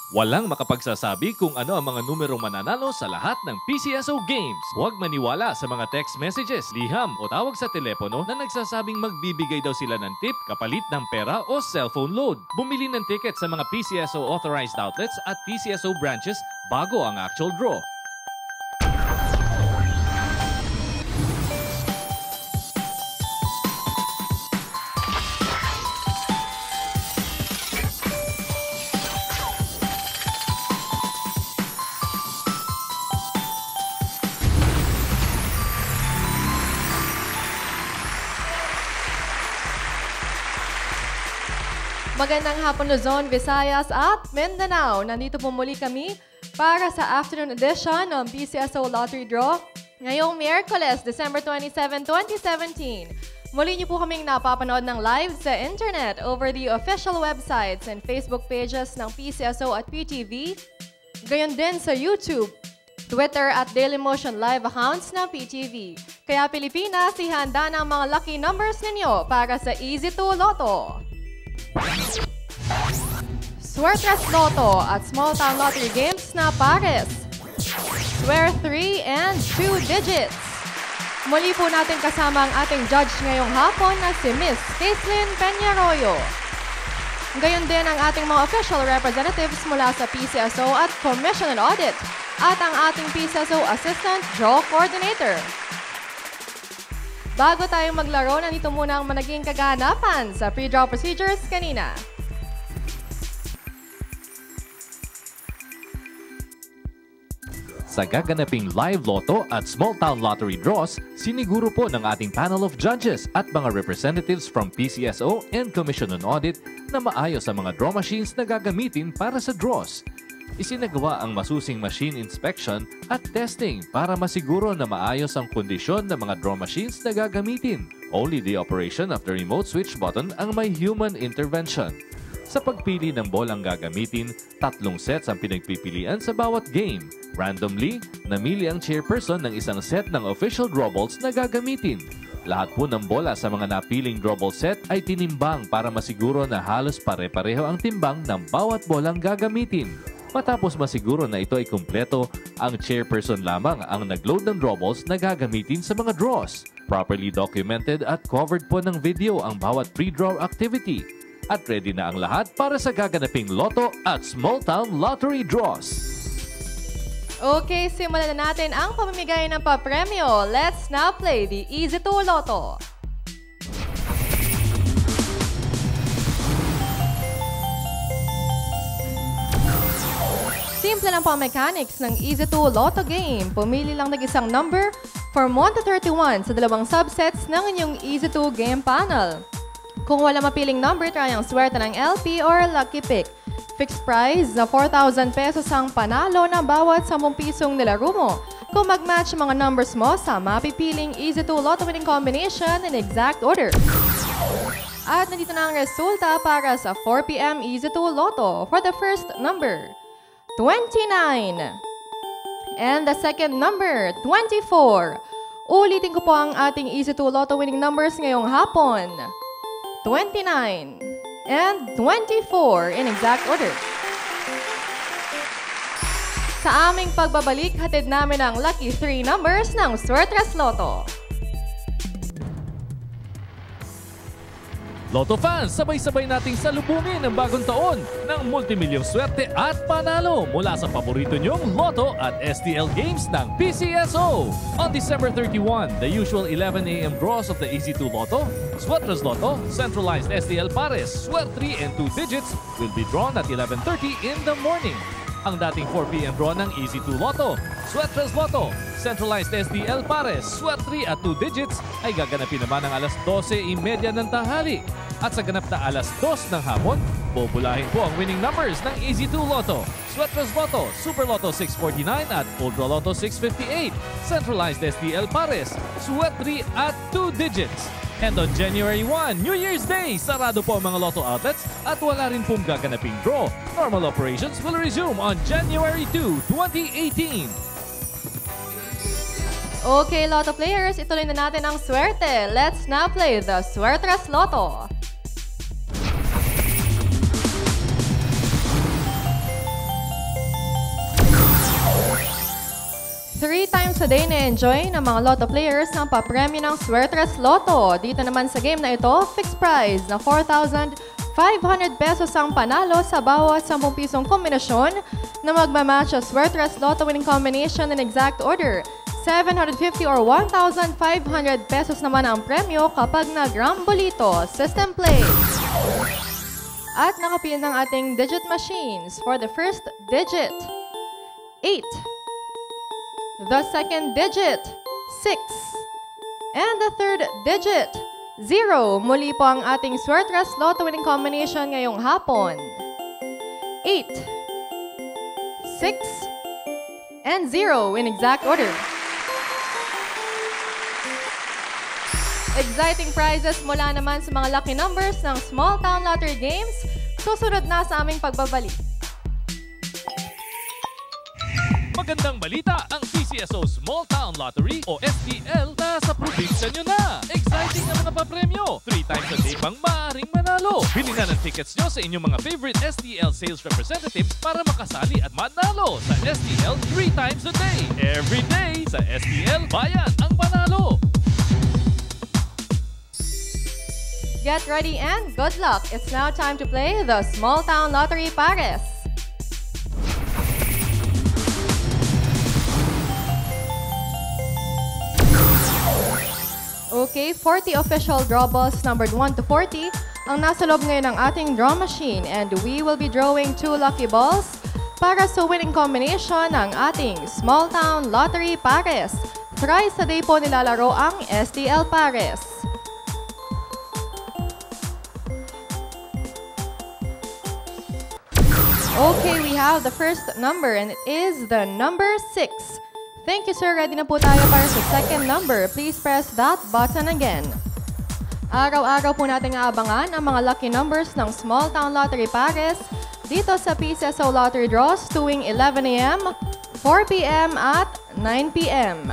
Walang makapagsasabi kung ano ang mga numerong mananalo sa lahat ng PCSO games. Huwag maniwala sa mga text messages, liham o tawag sa telepono na nagsasabing magbibigay daw sila ng tip kapalit ng pera o cellphone load. Bumili ng ticket sa mga PCSO authorized outlets at PCSO branches bago ang actual draw. Magandang hapon Luzon, Visayas at Mindanao. Nandito po muli kami para sa afternoon edition ng PCSO Lottery Draw ngayong Miyerkules, December 27, 2017. Muli niyo po kaming napapanood ng live sa internet over the official websites and Facebook pages ng PCSO at PTV. Gayon din sa YouTube, Twitter at Dailymotion live accounts ng PTV. Kaya Pilipinas, ihanda ng mga lucky numbers ninyo para sa Easy 2 Lotto. Suertes Lotto at Small Town Lottery Games na pares. Swear 3 and 2 digits. Muli po natin kasama ang ating judge ngayong hapon na si Miss Caitlin Peñarroyo. Gayon din ang ating mga official representatives mula sa PCSO at Commission on Audit at ang ating PCSO Assistant Draw Coordinator. Bago tayong maglaro, nandito muna ang managing kaganapan sa pre-draw procedures kanina. Sa gaganaping live lotto at small town lottery draws, siniguro po ng ating panel of judges at mga representatives from PCSO and Commission on Audit na maayos ang mga draw machines na gagamitin para sa draws. Isinagawa ang masusing machine inspection at testing para masiguro na maayos ang kondisyon ng mga draw machines na gagamitin. Only the operation of the remote switch button ang may human intervention. Sa pagpili ng bolang gagamitin, 3 sets ang pinagpipilian sa bawat game. Randomly, namili ang chairperson ng isang set ng official draw balls na gagamitin. Lahat po ng bola sa mga napiling draw ball set ay tinimbang para masiguro na halos pare-pareho ang timbang ng bawat bolang gagamitin. Matapos masiguro na ito ay kumpleto, ang chairperson lamang ang nag-load ng draw balls na gagamitin sa mga draws. Properly documented at covered po ng video ang bawat pre-draw activity. At ready na ang lahat para sa gaganaping Lotto at Small Town Lottery Draws. Okay, simulan na natin ang pamimigay ng papremyo. Let's now play the Easy 2 Lotto. Simple lang po ang mechanics ng Easy 2 Lotto game. Pumili lang ng isang number from 1 to 31 sa dalawang subsets ng inyong Easy 2 game panel. Kung wala mapiling number, try ang swerte ng LP or Lucky Pick. Fixed prize na 4,000 pesos ang panalo ng bawat 10 pisong nilaro mo. Kung mag-match mga numbers mo sa mapipiling Easy 2 Lotto winning combination in exact order. At nandito na ang resulta para sa 4 p.m. Easy 2 Lotto for the first number, 29. And the second number, 24. Ulitin ko po ang ating Easy 2 Lotto winning numbers ngayong hapon. 29 and 24 in exact order. Sa aming pagbabalik, hatid namin ang lucky 3 numbers ng Suertes Lotto. Lotto fans, sabay-sabay nating salubungin ang bagong taon ng multimilyong swerte at panalo mula sa paborito nyong Lotto at STL games ng PCSO. On December 31, the usual 11 a.m. draws of the Easy 2 Lotto, Suertes Lotto, Centralized STL Pares, Swear 3 and 2 digits will be drawn at 11:30 in the morning. Ang dating 4 p.m. draw ng Easy 2 Lotto, Suertes Lotto, Centralized STL Pares, Swear 3 at 2 digits ay gaganapin naman ng alas 12:30 ng tanghali. At sa ganap na alas 2 ng hapon, bubulahin po ang winning numbers ng Easy 2 Lotto, Suertes Lotto, Super Lotto 649 at Ultra Lotto 658, Centralized STL Pares, Swear 3 at 2 digits. And on January 1, New Year's Day, sarado po ang mga Lotto outlets at wala rin pong gaganaping draw. Normal operations will resume on January 2, 2018. Okay, Lotto players, ituloy na natin ang swerte. Let's now play the Suertes Lotto. 3 times a day na-enjoy ng mga Lotto players ang papremyo ng Swertres Lotto. Dito naman sa game na ito, fixed prize na 4,500 pesos ang panalo sa bawat 10 pisong kombinasyon na magmamatch sa Swertres Lotto winning combination in exact order. 750 or 1,500 pesos naman ang premyo kapag nag-rambolito. System play. At nakapil ng ating digit machines for the first digit, 8. The second digit, 6. And the third digit, 0. Muli po ang ating Swertres Lotto winning combination ngayong hapon. 8, 6, and 0 in exact order. Exciting prizes mula naman sa mga lucky numbers ng Small Town Lottery Games. Susunod na sa aming pagbabalik. Magandang balita, ang PCSO Small Town Lottery o STL nasa probinsya nyo na. Exciting na mga papremyo. 3 times a day pang maaaring manalo. Bili na ng tickets nyo sa inyong mga favorite STL sales representatives para makasali at manalo sa STL 3 times a day. Every day sa STL, bayan ang panalo. Get ready and good luck. It's now time to play the Small Town Lottery Pares. Okay, 40 official draw balls numbered 1 to 40 ang nasa loob ngayon ng ating draw machine, and we will be drawing 2 lucky balls para sa winning combination ng ating Small Town Lottery Pares. Thrice a day po nilalaro ang STL Pares. Okay, we have the first number and it is the number 6. Thank you, sir. Ready na po tayo para sa second number. Please press that button again. Araw-araw po natin aabangan ang mga lucky numbers ng Small Town Lottery Pares dito sa PCSO Lottery Draws tuwing 11 a.m., 4 p.m. at 9 p.m.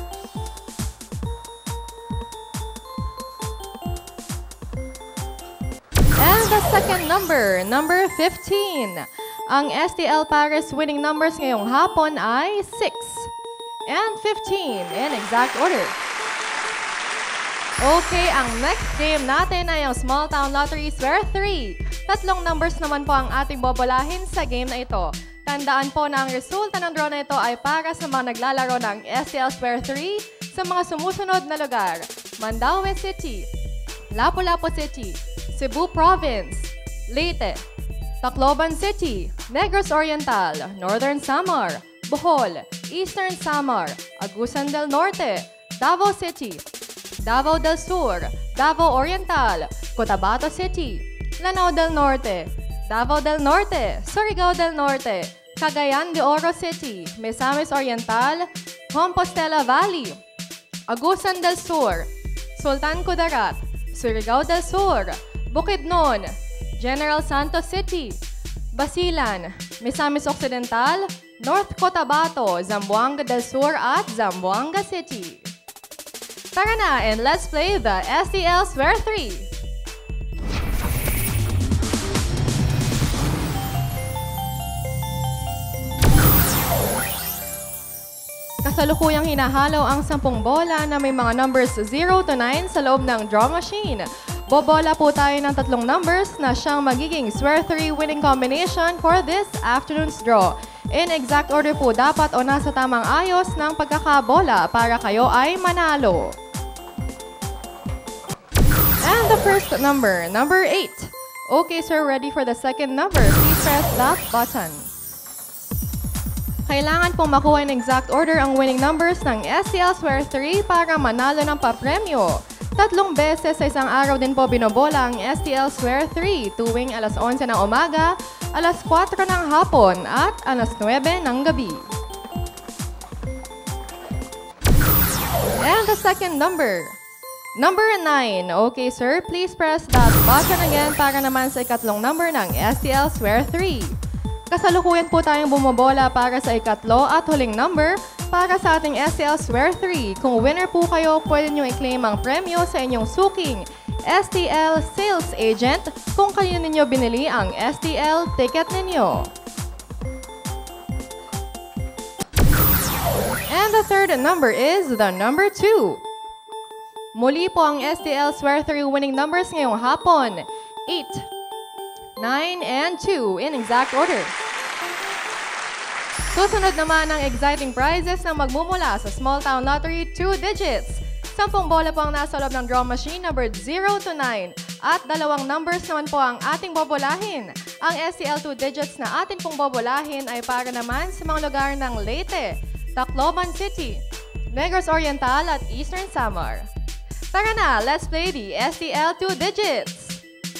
And the second number, number 15. Ang STL Pares winning numbers ngayong hapon ay 6 and 15 in exact order. Okay, ang next game natin ay ang Small Town Lottery Square 3. 3 numbers naman po ang ating bobolahin sa game na ito. Tandaan po na ang resulta ng draw na ito ay para sa mga naglalaro ng STL Square 3 sa mga sumusunod na lugar: Mandaue City, Lapu-Lapu City, Cebu Province, Leyte, Tacloban City, Negros Oriental, Northern Samar, Bohol, Eastern Samar, Agusan del Norte, Davao City, Davao del Sur, Davao Oriental, Cotabato City, Lanao del Norte, Davao del Norte, Surigao del Norte, Cagayan de Oro City, Misamis Oriental, Compostela Valley, Agusan del Sur, Sultan Kudarat, Surigao del Sur, Bukidnon, General Santos City, Basilan, Misamis Occidental, North Cotabato, Zamboanga del Sur at Zamboanga City. Tara na and let's play the STL Square 3. Kasalukuyang hinahalo ang 10 bola na may mga numbers 0 to 9 sa loob ng draw machine. Bobola po tayo ng 3 numbers na siyang magiging Square 3 winning combination for this afternoon's draw. In exact order po dapat o nasa tamang ayos ng pagkakabola para kayo ay manalo. And the first number, number 8. Okay, sir, ready for the second number. Please press that button. Kailangan pong makuha in exact order ang winning numbers ng STL Square 3 para manalo ng papremyo. 3 beses sa isang araw din po binobola ang STL Square 3 tuwing alas 11 ng umaga, alas 4 ng hapon at alas 9 ng gabi. And the second number, number 9. Okay, sir, please press that button again para naman sa ikatlong number ng STL Square 3. Kasalukuyan po tayong bumobola para sa ikatlo at huling number para sa ating STL Square 3. Kung winner po kayo, pwede nyo i-claim ang premyo sa inyong suking STL Sales Agent kung kayo ninyo binili ang STL ticket ninyo. And the the third number is the number 2. Muli po ang STL Swear 3 winning numbers ngayong hapon. 8, 9, and 2 in exact order. Susunod naman ang exciting prizes na magmumula sa Small Town Lottery 2 digits. 10 bola po ang nasa loob ng draw machine numbered 0 to 9. At 2 numbers naman po ang ating bobolahin. Ang STL 2 digits na atin pong bobolahin ay para naman sa mga lugar ng Leyte, Tacloban City, Negros Oriental at Eastern Samar. Tara na, let's play the STL 2 digits!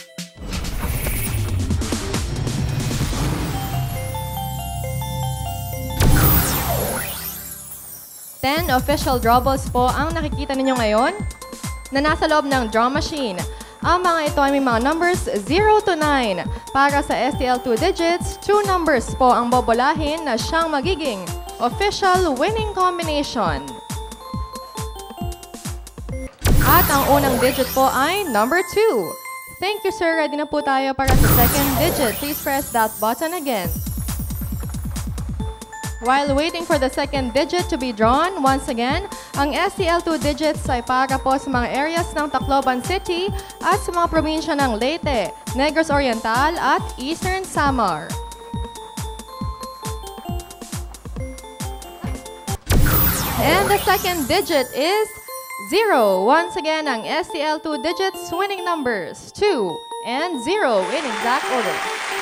Ten official drawballs po ang nakikita ninyo ngayon na nasa loob ng draw machine. Ang mga ito ay may mga numbers 0 to 9. Para sa STL 2 digits, 2 numbers po ang bobolahin na siyang magiging official winning combination. At ang unang digit po ay number 2. Thank you, sir. Ready na po tayo para sa second digit. Please press that button again. While waiting for the second digit to be drawn, once again, ang STL 2 digits ay para po sa mga areas ng Tacloban City at sa mga probinsya ng Leyte, Negros Oriental at Eastern Samar. And the second digit is 0. Once again, ang STL 2 digits winning numbers 2 and 0 in exact order.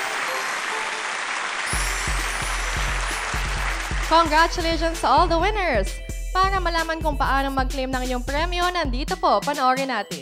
Congratulations to all the winners! Para malaman kung paano mag-claim ng inyong premyo, nandito po, panoorin natin.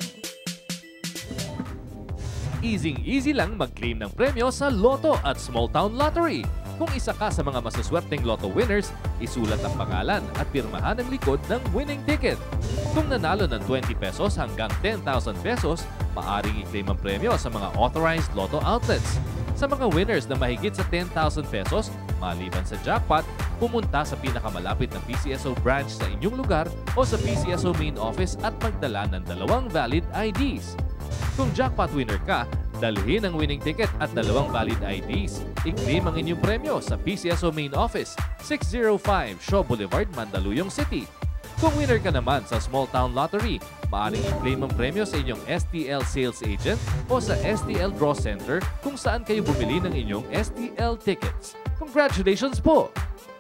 Easy lang mag-claim ng premyo sa Lotto at Small Town Lottery. Kung isa ka sa mga masaswerteng Lotto winners, isulat ang pangalan at pirmahan ang likod ng winning ticket. Kung nanalo ng 20 pesos hanggang 10,000 pesos, maaring i-claim ang premyo sa mga authorized Lotto outlets. Sa mga winners na mahigit sa 10,000 pesos, maliban sa jackpot, pumunta sa pinakamalapit na PCSO branch sa inyong lugar o sa PCSO main office at magdala ng 2 valid IDs. Kung jackpot winner ka, dalhin ang winning ticket at 2 valid IDs. I-claim ang inyong premyo sa PCSO main office, 605 Shaw Boulevard, Mandaluyong City. Kung winner ka naman sa Small Town Lottery, maaaring i-claim ang premyo sa inyong STL sales agent o sa STL Draw Center kung saan kayo bumili ng inyong STL tickets. Congratulations po!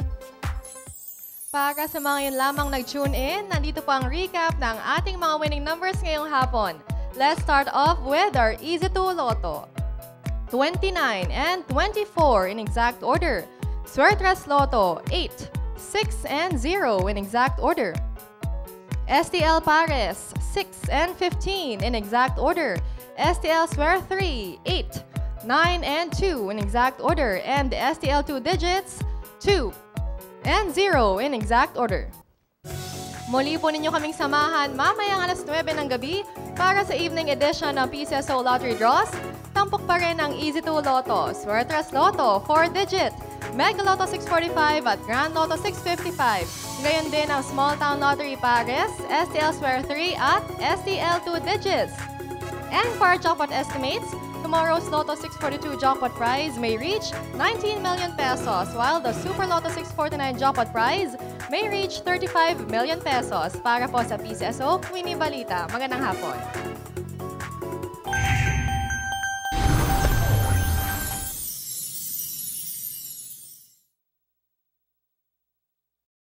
Para sa mga yun lamang nag-tune in, nandito po ang recap ng ating mga winning numbers ngayong hapon. Let's start off with our Easy2 Lotto. 29 and 24 in exact order. Suertres Lotto, 8, 6, and 0 in exact order. STL Pares, 6 and 15 in exact order. STL Swear 3, 8, 9, and 2 in exact order. And the STL 2 digits, 2 and 0 in exact order. Muli po ninyo kaming samahan mamayang alas 9 ng gabi para sa evening edition ng PCSO Lottery Draws. Tampok pa rin ang Easy2 Lotto, Suertres Lotto, 4-digit, Mega Lotto 645 at Grand Lotto 655. Gayon din ang Small Town Lottery Pares, STL Swear 3 at STL 2 digits. And for our jackpot estimates, tomorrow's Lotto 642 jackpot prize may reach 19 million pesos, while the Super Lotto 649 jackpot prize may reach 35 million pesos. Para po sa PCSO, Winnie Balita. Magandang hapon.